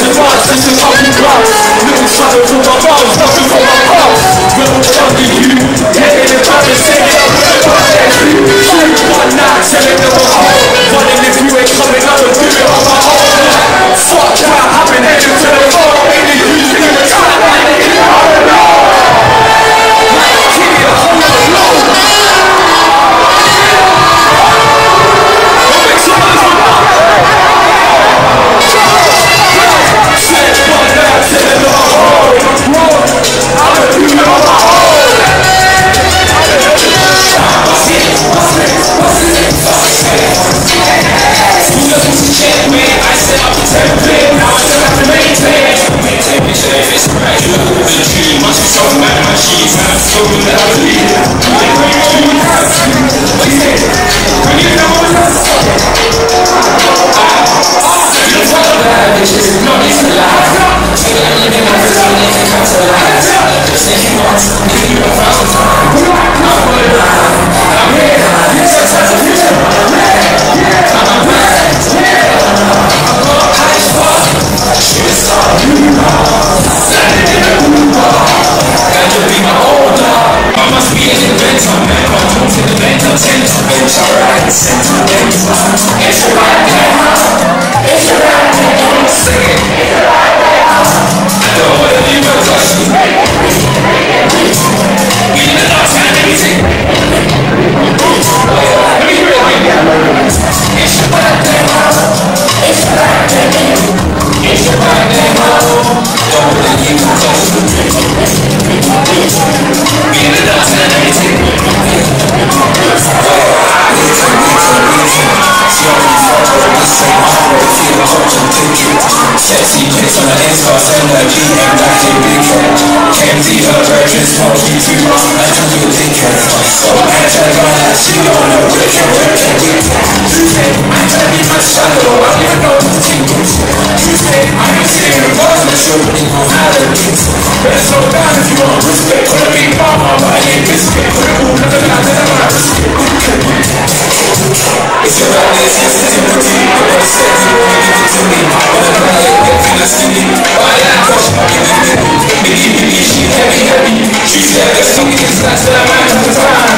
advance, this is how you bounce. Little trouble for my bones, nothing for my pulse. Rebel under you, getting the crowd and singing up with the crowd that you. Shoot one night, telling them a hole. Running if you ain't coming, I will do it on my own. Fuck that, I've been heading to the floor. In the youth, in the time, I don't know. Like a kid, a whole lot of low. Sexy pics on the Insta, send her G and back in big head. Can't see her virgin, smoke you too much, I don't do dickhead. So I tell her that she on a wicked. Tuesday, I tell me my shadow, I never know the tingles. Tuesday, I can see her bars, but she'll really know how to mix. Better slow down if you want respect. Put a big mama, but I ain't biscuit. Put a cool, nothing like that, I'm not risking. It's about this sensitivity, but I said you wanna give it to me. But I'm not like that, feel like skinny. Why that crush, Biggie, she heavy. She said that some kids like that man at the time.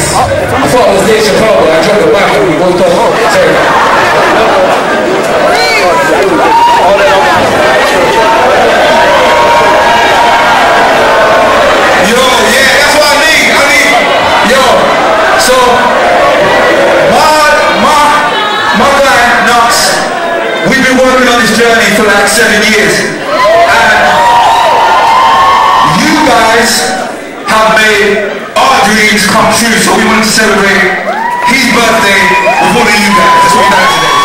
I thought it was Dave Chappelle, but I dropped the mic and we both thought, oh, sorry. Yo, yeah, that's what I need. Yo, so my guy Knox, we've been working on this journey for like 7 years, and you guys have made our dreams come true. So we wanted to celebrate his birthday with all of you guys. That's what we done today.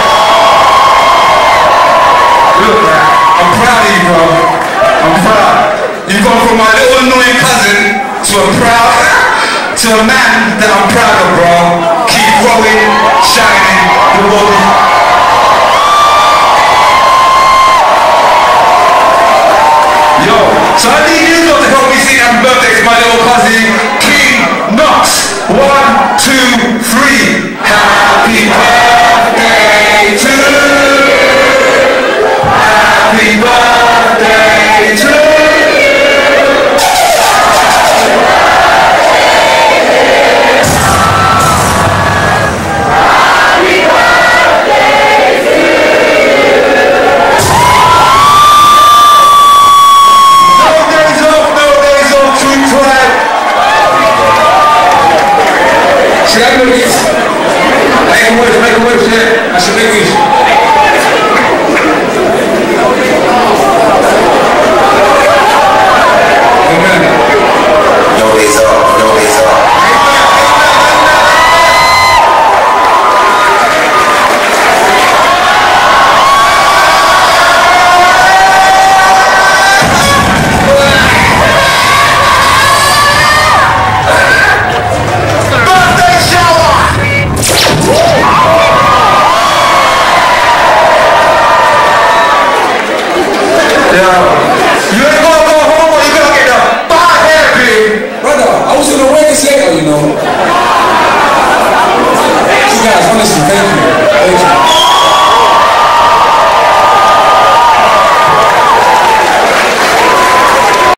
Look, man, I'm proud of you, bro. I'm proud. You've gone from my little annoying cousin to a man that I'm proud of, bro. Keep growing, shining, the world. Yo, so I need you lot to help me sing happy birthday to my little cousin, King Knox. 1, 2, 3. Happy birthday to you. Happy birthday to you. Make a wish, yeah. I should make a wish.